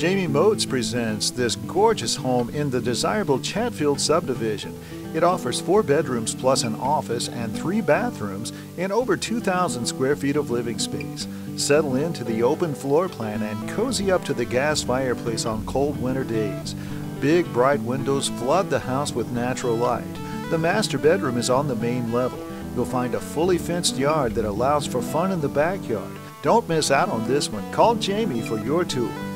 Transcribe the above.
Jamie Moats presents this gorgeous home in the desirable Chatfield subdivision. It offers 4 bedrooms plus an office and 3 bathrooms in over 2,000 square feet of living space. Settle into the open floor plan and cozy up to the gas fireplace on cold winter days. Big bright windows flood the house with natural light. The master bedroom is on the main level. You'll find a fully fenced yard that allows for fun in the backyard. Don't miss out on this one. Call Jamie for your tour.